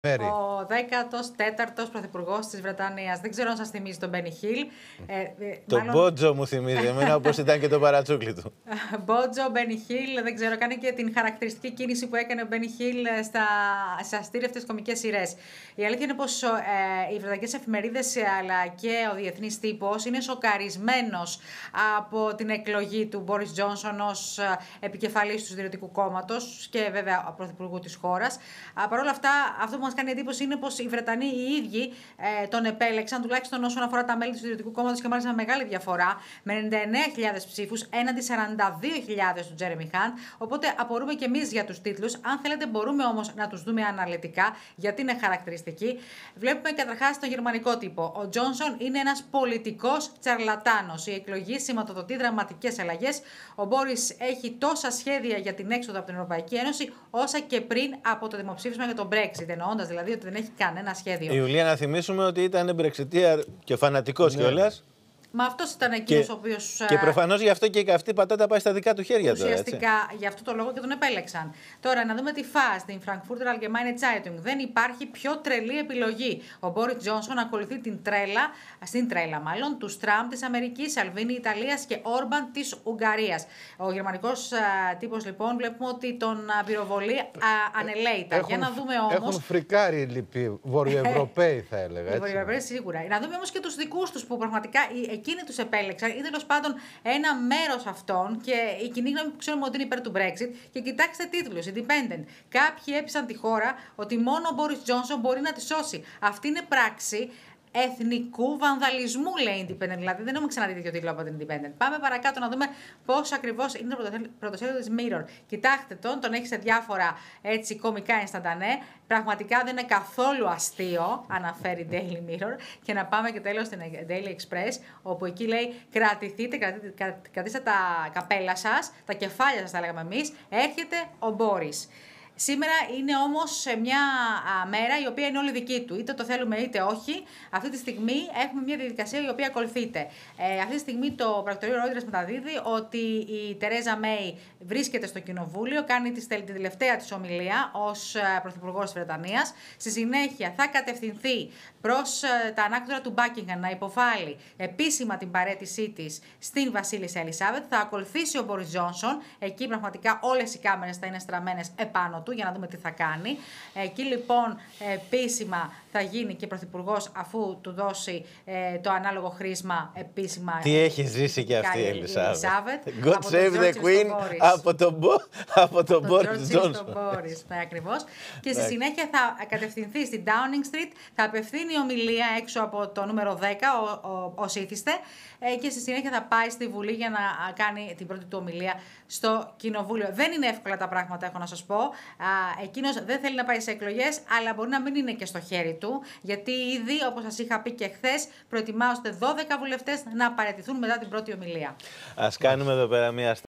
Ο 14ος πρωθυπουργός της Βρετανίας. Δεν ξέρω αν σας θυμίζει τον Μπένι Χιλ. Το Μπότζο μου θυμίζει εμένα, όπως ήταν και το παρατσούκλι του. Μπότζο, Μπένι Χιλ, δεν ξέρω. Κάνει και την χαρακτηριστική κίνηση που έκανε ο Μπένι Χιλ σε αστήρευτες κωμικές σειρές. Η αλήθεια είναι πως οι βρετανικές εφημερίδες αλλά και ο διεθνής τύπος είναι σοκαρισμένος από την εκλογή του Μπόρις Τζόνσον ως επικεφαλής του Συντηρητικού Κόμματος και βέβαια πρωθυπουργού της χώρας. Παρ' όλα αυτά, αυτό που μας κάνει εντύπωση είναι πως οι Βρετανοί οι ίδιοι τον επέλεξαν, τουλάχιστον όσον αφορά τα μέλη του Συντηρητικού Κόμματος, και μάλιστα με μεγάλη διαφορά, με 99.000 ψήφους έναντι 42.000 του Τζέρεμι Χαντ. Οπότε απορούμε και εμείς για τους τίτλους. Αν θέλετε, μπορούμε όμως να τους δούμε αναλυτικά, γιατί είναι χαρακτηριστικοί. Βλέπουμε καταρχάς τον γερμανικό τύπο. Ο Τζόνσον είναι ένας πολιτικός τσαρλατάνος. Η εκλογή σηματοδοτεί δραματικές αλλαγές. Ο Μπόρις έχει τόσα σχέδια για την έξοδο από την Ευρωπαϊκή Ένωση, όσα και πριν από το δημοψήφισμα για τον Brexit. Εννοώντας δηλαδή ότι δεν έχει κανένα σχέδιο. Ιουλία, να θυμίσουμε ότι ήταν Brexiteer και φανατικός κιόλας. Μα αυτός ήταν εκείνος ο οποίος. Και προφανώς γι' αυτό και η καυτή πατάτα πάει στα δικά του χέρια τώρα. Ουσιαστικά γι' αυτό το λόγο και τον επέλεξαν. Τώρα να δούμε τη FAZ, την Frankfurter Allgemeine Zeitung. Δεν υπάρχει πιο τρελή επιλογή. Ο Μπόρις Τζόνσον ακολουθεί στην τρέλα του Τραμπ της Αμερικής, Σαλβίνη Ιταλίας και Όρμπαν της Ουγγαρίας. Ο γερμανικός τύπος λοιπόν βλέπουμε ότι τον πυροβολεί ανελαίητα. Για να δούμε όμως. Έχουν φρικάρει λοιποί Βορειοευρωπαίοι, θα έλεγα. Οι Βορειοευρωπαίοι σίγουρα. Να δούμε όμως και τους δικούς τους που πραγματικά εκείνοι τους επέλεξαν, ή τέλος πάντων ένα μέρος αυτών, και η κοινή γνώμη που ξέρουμε ότι είναι υπέρ του Brexit. Και κοιτάξτε τίτλους, Independent. Κάποιοι έπεισαν τη χώρα ότι μόνο ο Μπόρις Τζόνσον μπορεί να τη σώσει. Αυτή είναι πράξη εθνικού βανδαλισμού, λέει Independent. Δηλαδή δεν έχουμε ξαναδεί τέτοιο τίτλο από την Independent. Πάμε παρακάτω να δούμε πώς ακριβώς είναι το πρωτοσέλιδο της Mirror. Κοιτάξτε τον έχει σε διάφορα έτσι κωμικά ενσταντανέ. Πραγματικά δεν είναι καθόλου αστείο, αναφέρει Daily Mirror. Και να πάμε και τέλος στην Daily Express, όπου εκεί λέει: κρατήστε τα καπέλα σας, τα κεφάλια σας, τα λέγαμε εμείς. Έρχεται ο Μπόρις. Σήμερα είναι όμως μια μέρα η οποία είναι όλη δική του. Είτε το θέλουμε είτε όχι. Αυτή τη στιγμή έχουμε μια διαδικασία η οποία ακολουθείται. Αυτή τη στιγμή το πρακτορείο Reuters μεταδίδει ότι η Τερέζα Μέι βρίσκεται στο Κοινοβούλιο, κάνει τη τελευταία της ομιλία ως Πρωθυπουργός της Βρετανίας. Στη συνέχεια θα κατευθυνθεί προς τα ανάκτορα του Buckingham να υποβάλει επίσημα την παραίτησή της στην Βασίλισσα Ελισάβετ. Θα ακολουθήσει ο Μπόρις Τζόνσον. Εκεί πραγματικά όλες οι κάμερες θα είναι στραμμένες επάνω του για να δούμε τι θα κάνει. Εκεί λοιπόν επίσημα θα γίνει και πρωθυπουργός, αφού του δώσει το ανάλογο χρήσμα επίσημα. Τι έχει ζήσει και αυτή η Ελισάβετ. God από save the Queen από τον Μπόρις Τζόνσον. Ακριβώς. Και στη συνέχεια θα κατευθυνθεί στην Downing Street, θα απευθύνει ομιλία έξω από το νούμερο 10 ως ήθιστε, και στη συνέχεια θα πάει στη Βουλή για να κάνει την πρώτη του ομιλία στο Κοινοβούλιο. Δεν είναι εύκολα τα πράγματα, έχω να σας πω. Εκείνος δεν θέλει να πάει σε εκλογές, αλλά μπορεί να μην είναι και στο χέρι του, γιατί ήδη, όπως σας είχα πει και χθες, προετοιμάζονται 12 βουλευτές να παραιτηθούν μετά την πρώτη ομιλία. Ας κάνουμε εδώ πέρα μία